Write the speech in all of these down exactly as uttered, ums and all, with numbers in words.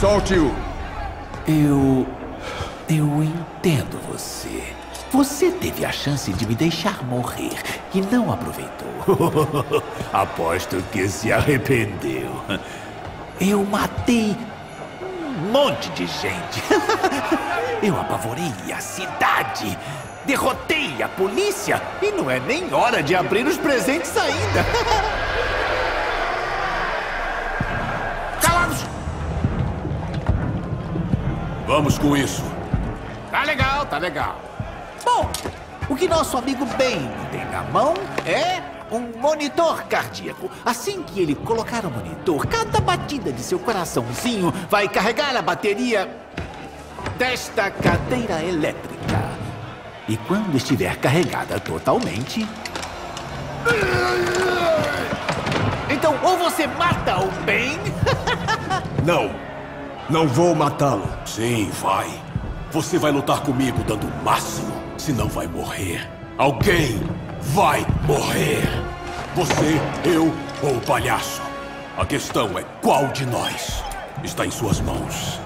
Solte-o! Eu... Eu entendo você. Você teve a chance de me deixar morrer e não aproveitou. Aposto que se arrependeu. Eu matei um monte de gente. Eu apavorei a cidade. Derrotei a polícia. E não é nem hora de abrir os presentes ainda. Calados! Vamos com isso. Tá legal, tá legal. Bom, o que nosso amigo Ben tem na mão é um monitor cardíaco. Assim que ele colocar o monitor, cada batida de seu coraçãozinho vai carregar a bateria desta cadeira elétrica. E quando estiver carregada totalmente... Então, ou você mata o Ben... Não, não vou matá-lo. Sim, vai. Você vai lutar comigo dando o máximo, senão vai morrer. Alguém vai morrer. Você, eu ou o palhaço. A questão é qual de nós está em suas mãos.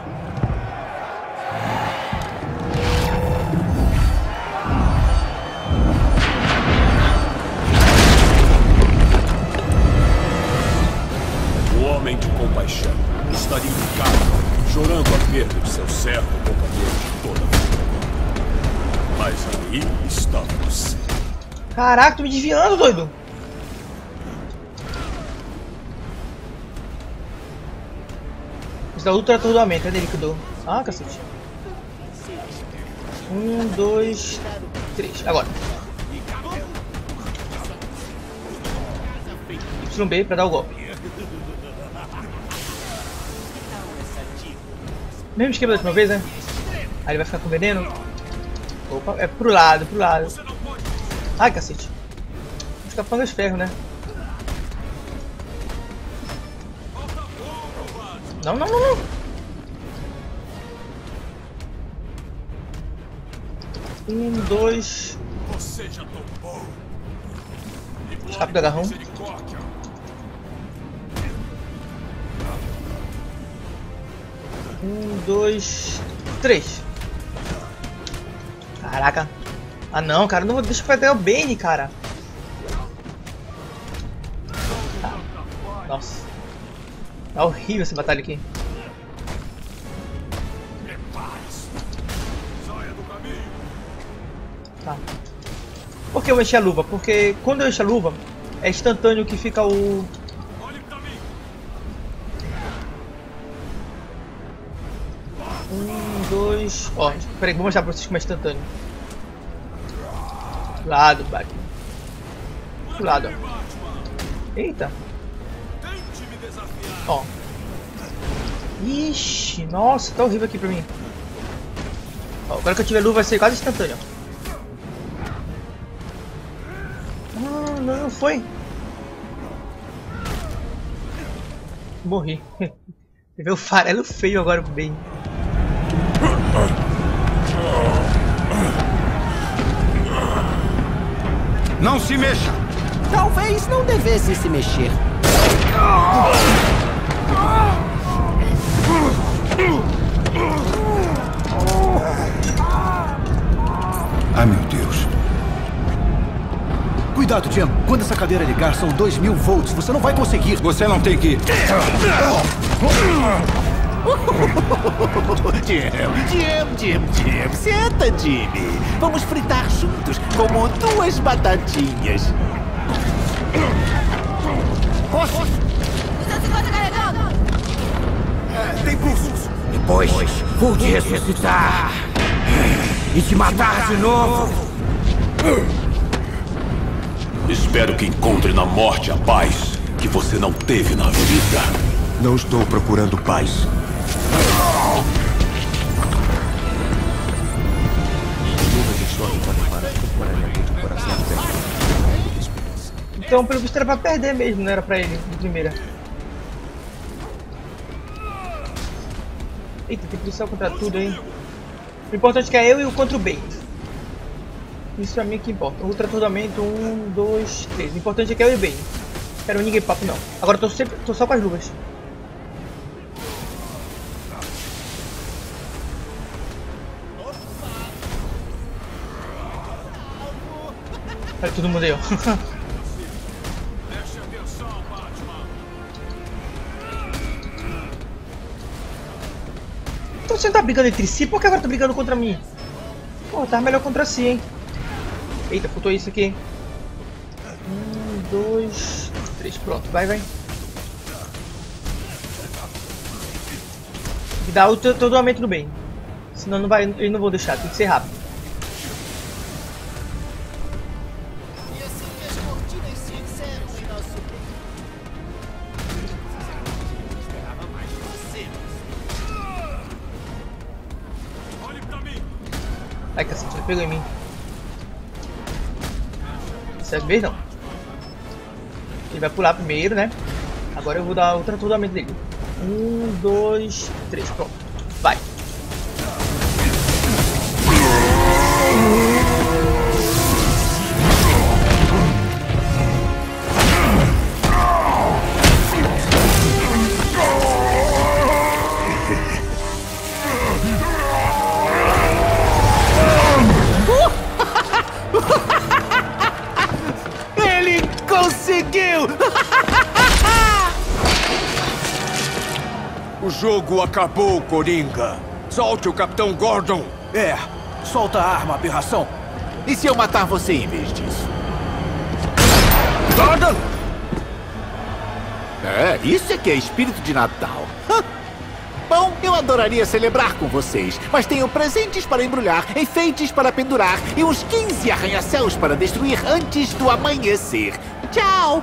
O homem de compaixão estaria em casa, chorando a perda de seu servo companheiro de toda a vida. Mas aí está você. Caraca, tô me desviando, doido. Isso dá ultra atordoamento, é dele que eu dou. Ah, cacete. Um, dois, três. Agora. Y B pra dar o golpe. Mesmo esquema da última vez, né? Aí ele vai ficar com veneno. Opa, é pro lado, pro lado. Ai, cacete. Vou ficar falando os ferros, né? Não, não, não, não. Um, dois. Escape do agarrão. Um, dois, três. Caraca. Ah não, cara, não vou deixar pra pegar o Bane, cara. Tá. Nossa. Tá horrível essa batalha aqui. Tá. Por que eu enchi a luva? Porque quando eu encho a luva, é instantâneo que fica o... Um, dois... Ó, peraí, vou mostrar pra vocês como é instantâneo. Pro lado, Batman. Pro lado, ó. Eita. Ó. Ixi, nossa, tá horrível aqui pra mim. Ó, agora que eu tiver luva vai ser quase instantâneo. Ah, não, não foi. Morri. Teve o farelo feio agora bem. Não se mexa! Talvez não devesse se mexer. Ai, meu Deus. Cuidado, Jim. Quando essa cadeira ligar, são dois mil volts. Você não vai conseguir. Você não tem que... Jim, Jim, Jim, Jim, senta, Jimmy. Vamos fritar juntos, como duas batatinhas. Poxa! É, tem pulsos. Depois vou te ressuscitar e te matar de novo. Espero que encontre na morte a paz que você não teve na vida. Não estou procurando paz. Então, pelo visto era pra perder mesmo, não era pra ele de primeira. Eita, tem policial contra tudo aí. O importante é que é eu e o contra o Bane. Isso pra mim que importa. Ultra atordoamento, um, dois, três. O importante é que é eu e o Bane. Quero ninguém papo não. Agora tô, sempre, tô só com as luvas. Olha todo mundo aí, ó. Então você não tá brigando entre si? Por que agora tá brigando contra mim? Pô, tá melhor contra si, hein? Eita, faltou isso aqui. Um, dois, três. Pronto, vai, vai. Tem que dar o todo aumento do bem. Senão não vai, eles não vão deixar, tem que ser rápido. Ai, cacete, ele pegou em mim. Dessa vez não. Ele vai pular primeiro, né? Agora eu vou dar o transbordamento dele. Um, dois, três, pronto. Vai. Ele conseguiu! O jogo acabou, Coringa. Solte o Capitão Gordon. É, solta a arma, aberração. E se eu matar você em vez disso? Gordon! É, isso é que é espírito de Natal. Bom, eu adoraria celebrar com vocês, mas tenho presentes para embrulhar, enfeites para pendurar e uns quinze arranha-céus para destruir antes do amanhecer. Tchau!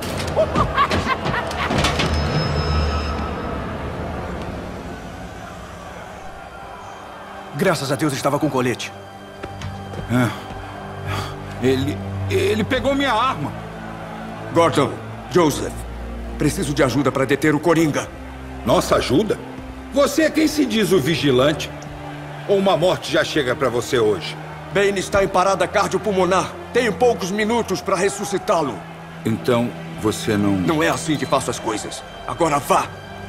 Graças a Deus estava com colete. Ele... ele pegou minha arma. Gordon, Joseph, preciso de ajuda para deter o Coringa. Nossa ajuda? Você é quem se diz o vigilante? Ou uma morte já chega pra você hoje? Bane está em parada cardiopulmonar. Tenho poucos minutos para ressuscitá-lo. Então, você não... Não é assim que faço as coisas. Agora vá.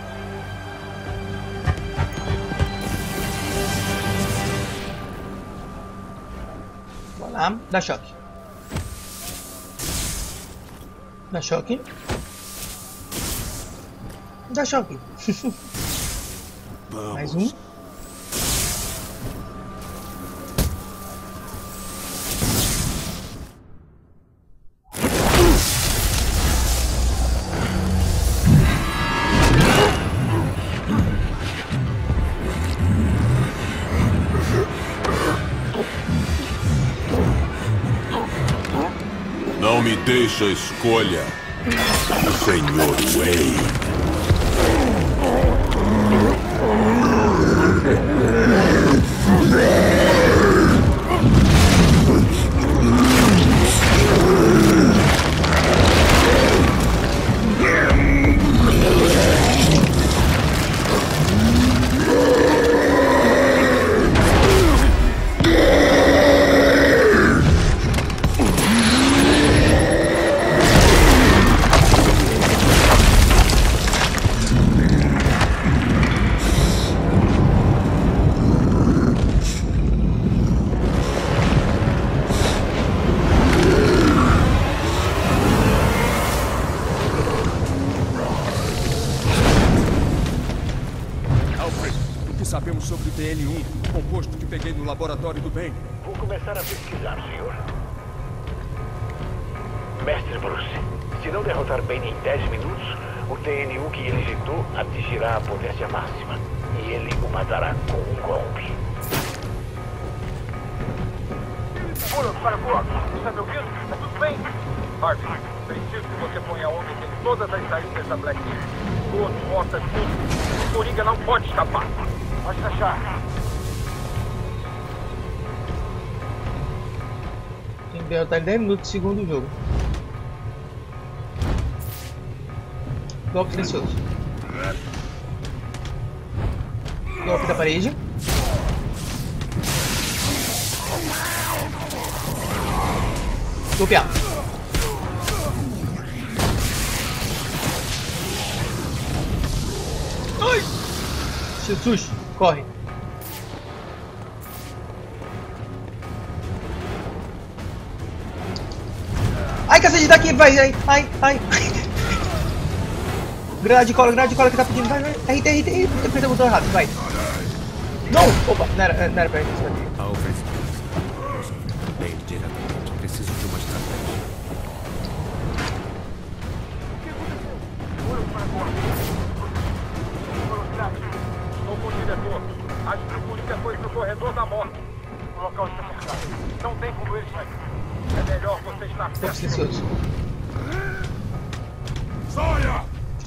Vamos lá, dá choque. Dá choque. Dá choque. Vamos. Mais um. Não me deixa a escolha, senhor Wayne. Sabemos sobre o T N um, o composto que peguei no laboratório do bem. Vou começar a pesquisar, senhor. Mestre Bruce, se não derrotar Bane em dez minutos, o T N um que ele injetou atingirá a potência máxima. E ele o matará com um golpe. Pula para Boa. Está me ouvindo? Está tudo bem? Harvey, preciso que você ponha homens em todas as saídas da Black Hill. Duas portas, tudo. O Coringa não pode escapar. Pode achar. Tem que derrotar em dez minutos do segundo jogo. Golpe silencioso. Golpe da parede. Golpear. Ai! Jesus, corre. Ai, cacete, daqui, vai, ai, ai, ai. Granada de cola, granada de cola que tá pedindo, vai, vai. Errita, errita, errita. Eu apertei o botão errado, vai. Não! Opa, não era, não era pra isso aqui. Alfred, bem diretamente. Preciso de uma estratégia. Estou com o diretor. Acho que o Coringa foi pro corredor da morte. O local está cercado. Não tem como ele sair. É melhor você estar Tô perto. silencioso. Saia!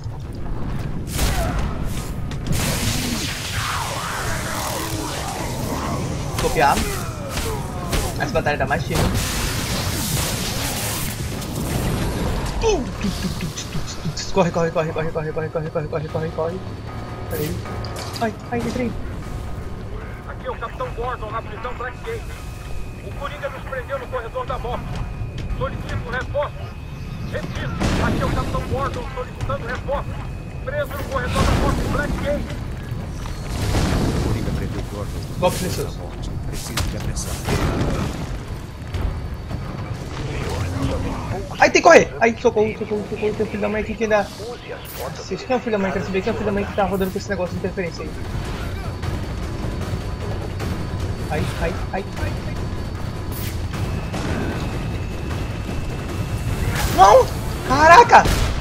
Copiar. Essa batalha tá mais chique. Corre, corre, corre, corre, corre, corre, corre, corre, corre, corre, corre. Peraí. Ai, ai, entrei. Aqui é o Capitão Gordon na prisão Blackgate. O Coringa nos prendeu no corredor da morte. Solicito reforço. Repito, aqui é o Capitão Gordon solicitando reforço. Preso no corredor da morte em Blackgate. Coringa prendeu Gordon. Golpe silencioso. Preciso de atenção. Ai, tem que correr! Ai, socorro, socorro, socorro. Tem um filho da mãe aqui que ainda... Vocês quem é o filho da mãe? Quero saber quem é o filho da mãe que tá rodando com esse negócio de interferência aí. Ai, ai, ai, ai, ai. Não! Caraca!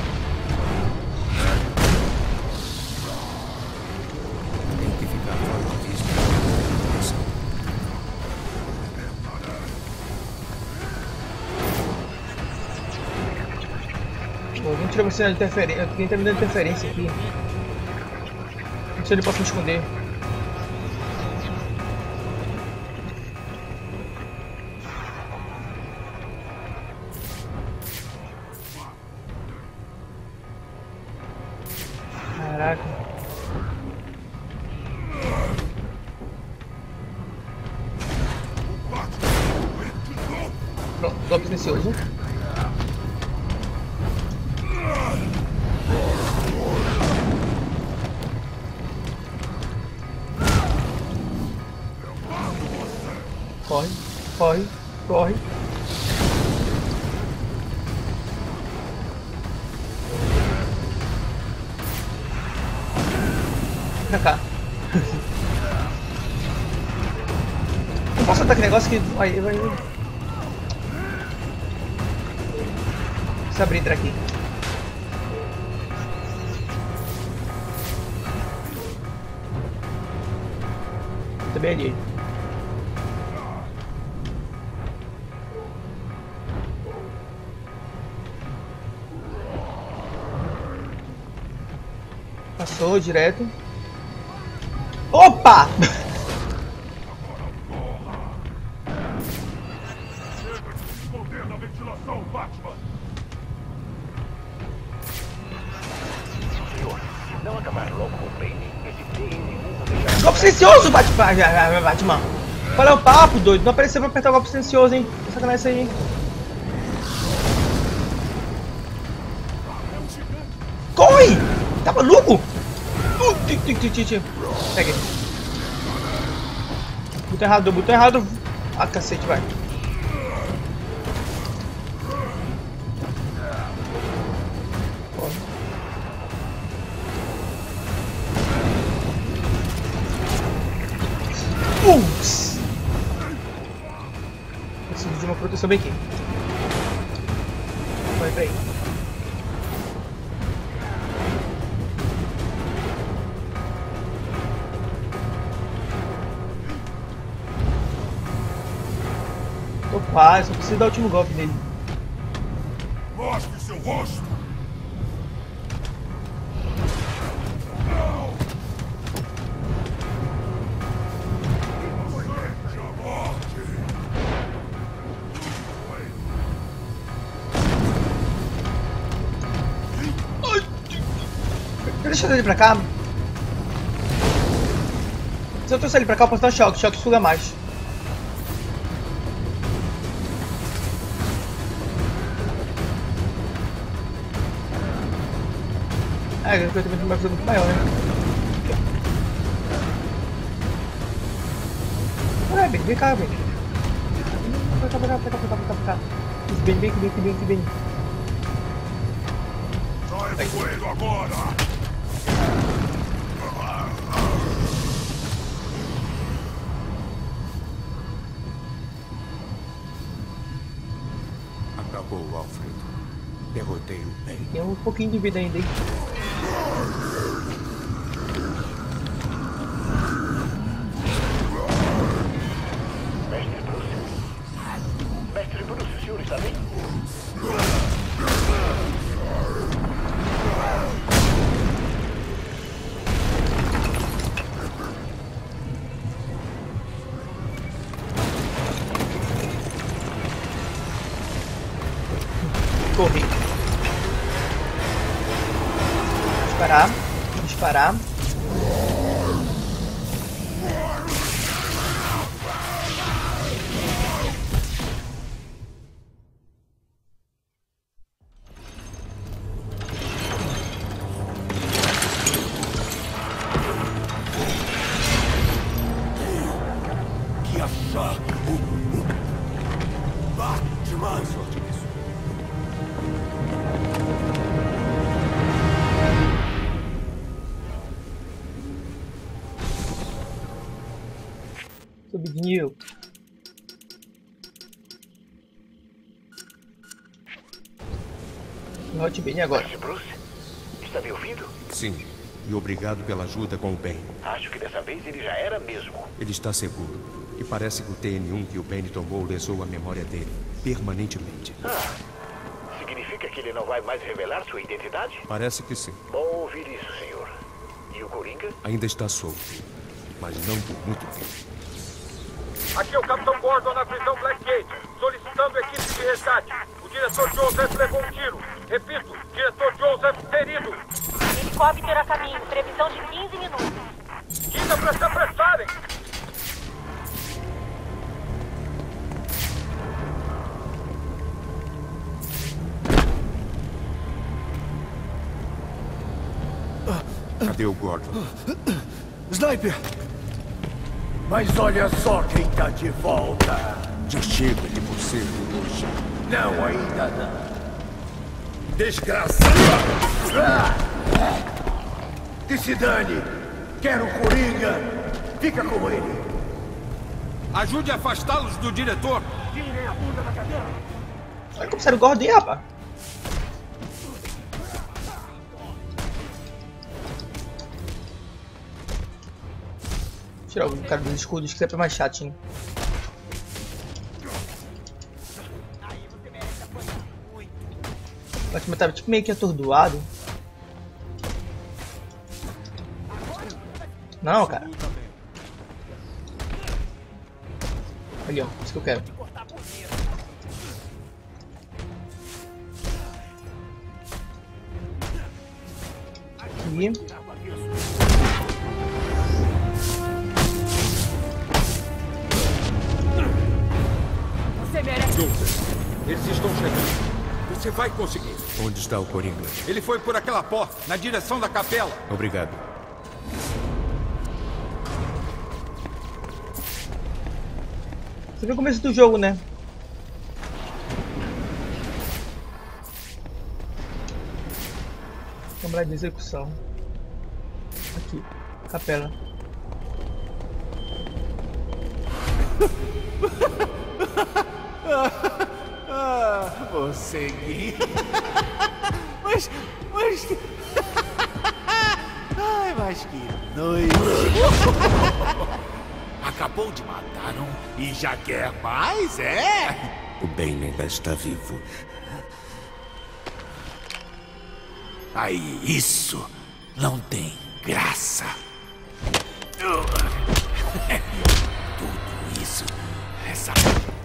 Tem que ficar fora da vista. Vamos tirar você da interferência. Alguém tá me dando interferência aqui. Não sei se ele pode me esconder. Caraca. Pronto, golpe silencioso. Corre, corre, corre. Pra cá. Não posso atacar aquele negócio que vai, vai. Deixa eu abrir e entrar aqui. Também ali. Passou direto. Opa! Não acabar logo com o Bane. Esse T N um não deixará... Golpe silencioso, Batman! Batman! Qual é o papo, doido? Não apareceu pra apertar o golpe silencioso, hein? Tá sacanagem isso aí, hein? Corre! Tá maluco? Uh, tic, tic, tic, tic, tic. Pega ele. Botão errado, botão errado. Ah, cacete, vai. Corre. Ups! Preciso de uma proteção bem aqui. Vai pra aí. Tô quase, só preciso dar o último golpe nele. Mostre seu rosto! Deixa eu trazer ele pra cá. Se eu trouxer ele pra cá, eu posso dar um choque. Choque suga mais. É, eu também tenho uma coisa muito maior, né? Ué, Ben, vem cá, Ben. Vem cá, vem cá, vem cá, vem cá, vem cá. Bem, bem, bem, bem, bem, bem. Sai com ele agora! Acabou, Alfredo. Derrotei o Bane. Tem um pouquinho de vida ainda, hein? Mestre Bruce. Mestre Bruce, o senhor está bem? Corri. Disparar. Disparar. Que achar! Batman! Subir de nível. Hot Bane agora. Mestre Bruce, está me ouvindo? Sim, e obrigado pela ajuda com o Bane. Acho que dessa vez ele já era mesmo. Ele está seguro. E parece que o T N um que o Bane tomou lesou a memória dele, permanentemente. Ah, significa que ele não vai mais revelar sua identidade? Parece que sim. Bom ouvir isso, senhor. E o Coringa? Ainda está solto, mas não por muito tempo. Aqui é o Capitão Gordon na prisão Blackgate, solicitando equipe de resgate. O diretor Joseph levou um tiro. Repito, diretor Joseph ferido. Helicóptero a caminho, previsão de quinze minutos. Diga para se apressarem. Cadê o Gordon? Sniper! Mas olha só quem tá de volta. Já chega de você, hoje. Não, ainda não. Desgraçado! Que se dane. Quero o Coringa. Fica com ele. Ajude a afastá-los do diretor. Olha como sério o Gordon, rapaz. Tirar o cara dos escudos, que sempre é mais chatinho. O Batman tava tipo meio que atordoado. Não, cara. Ali, ó. Isso que eu quero. Aqui. Joseph, eles estão chegando. Você vai conseguir. Onde está o Coringa? Ele foi por aquela porta, na direção da capela. Obrigado. Você viu o começo do jogo, né? Câmara de execução. Aqui, capela. Ah, vou seguir. mas, mas... Ai, mas que noite. Acabou de matar um e já quer mais, é? O Bane ainda está vivo. Aí, isso não tem graça. Tudo isso, essa...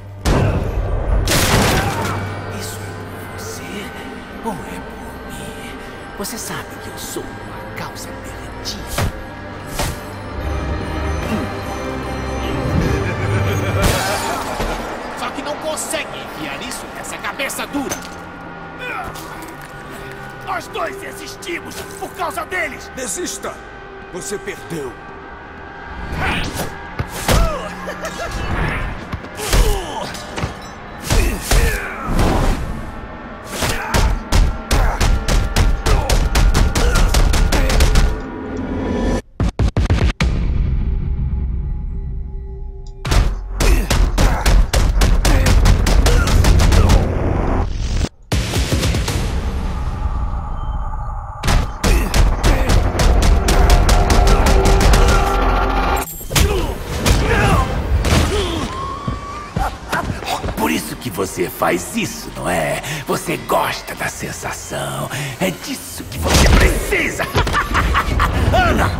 Isso é por você ou é por mim? Você sabe que eu sou uma causa derretida. Só que não consegue enfiar isso nessa cabeça dura. Nós dois desistimos por causa deles. Desista! Você perdeu. que você faz isso, não é? Você gosta da sensação. É disso que você precisa. Ana!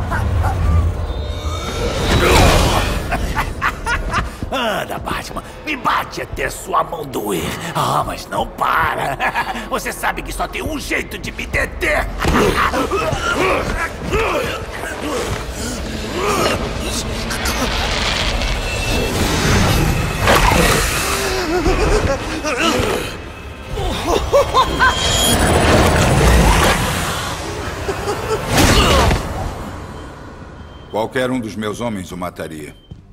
Anda, Batman, me bate até sua mão doer. Ah, mas não para. Você sabe que só tem um jeito de me deter. Qualquer um dos meus homens o mataria.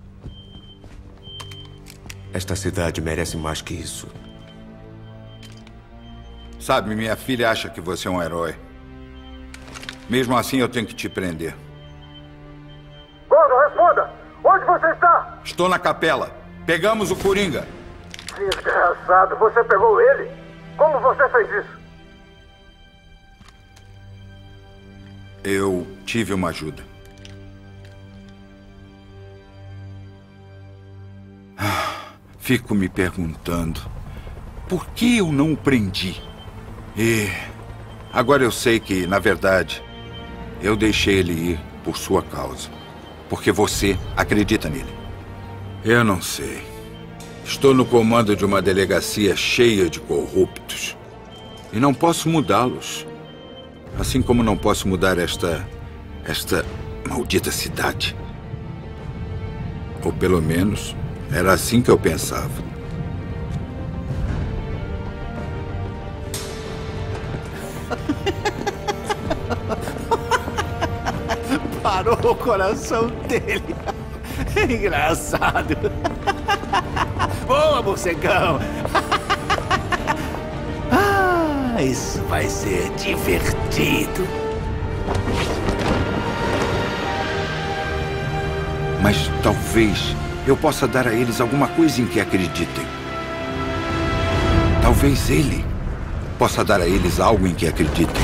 Esta cidade merece mais que isso. Sabe, minha filha acha que você é um herói. Mesmo assim, eu tenho que te prender. Gordon, responda! Onde você está? Estou na capela. Pegamos o Coringa. Desgraçado, você pegou ele? Como você fez isso? Eu tive uma ajuda. Fico me perguntando por que eu não o prendi. E agora eu sei que, na verdade, eu deixei ele ir por sua causa. Porque você acredita nele. Eu não sei. Estou no comando de uma delegacia cheia de corruptos. E não posso mudá-los. Assim como não posso mudar esta... esta maldita cidade. Ou pelo menos... era assim que eu pensava. Parou o coração dele. Engraçado. Boa, morcegão. Ah, isso vai ser divertido. Mas talvez... eu possa dar a eles alguma coisa em que acreditem. Talvez ele possa dar a eles algo em que acreditem.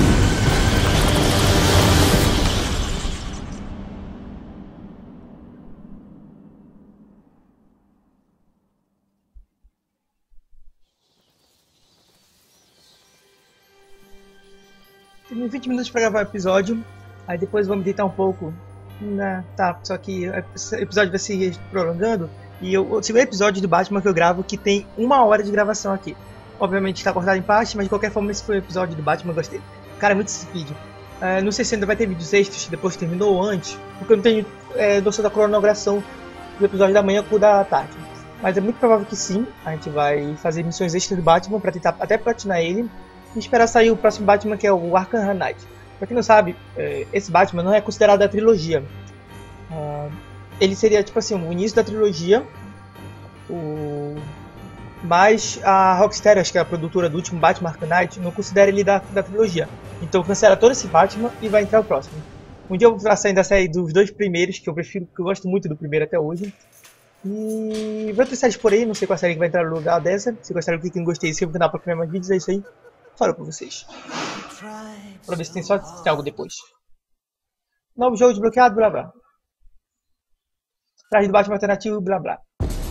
Tem vinte minutos para gravar o episódio, aí depois vamos deitar um pouco. Não, tá, só que o episódio vai se prolongando. E eu, o segundo episódio do Batman que eu gravo, que tem uma hora de gravação aqui. Obviamente está cortado em parte, mas de qualquer forma esse foi o episódio do Batman, eu gostei. Cara, é muito esse vídeo. Uh, não sei se ainda vai ter vídeos extras depois que terminou ou antes, porque eu não tenho é, noção da cronogração do episódio da manhã com o da tarde. Mas é muito provável que sim, a gente vai fazer missões extras do Batman para tentar até platinar ele. E esperar sair o próximo Batman, que é o Arkham Knight. Pra quem não sabe, esse Batman não é considerado da trilogia. Uh, ele seria, tipo assim, o início da trilogia. O... Mas a Rocksteady, acho que é a produtora do último Batman Arkham Knight, não considera ele da, da trilogia. Então cancela todo esse Batman e vai entrar o próximo. Um dia eu vou fazer ainda a série dos dois primeiros, que eu prefiro, que eu gosto muito do primeiro até hoje. E vai ter séries por aí, não sei qual série que vai entrar no lugar dessa. Se gostaram do que não gostei, inscreva no canal para ver mais vídeos, é isso aí. Falou pra vocês. Pra ver se tem só se tem algo depois. Novo jogo desbloqueado, blá blá. Traje do Batman alternativo, blá blá.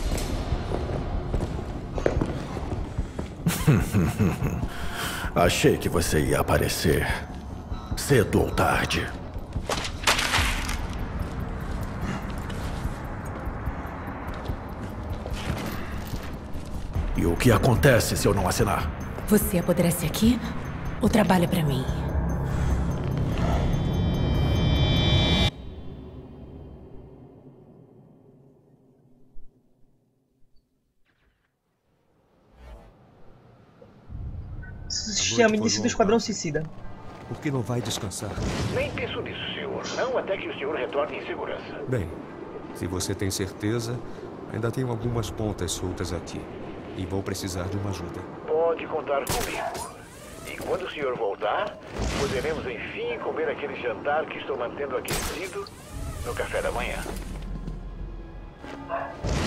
Achei que você ia aparecer. Cedo ou tarde. E o que acontece se eu não assinar? Você apodrece aqui ou trabalha pra mim? Chame início do Esquadrão Suicida. Por que não vai descansar? Nem penso nisso, senhor. Não até que o senhor retorne em segurança. Bem, se você tem certeza, ainda tenho algumas pontas soltas aqui. E vou precisar de uma ajuda. Pode contar comigo. E quando o senhor voltar, poderemos enfim comer aquele jantar que estou mantendo aquecido no café da manhã.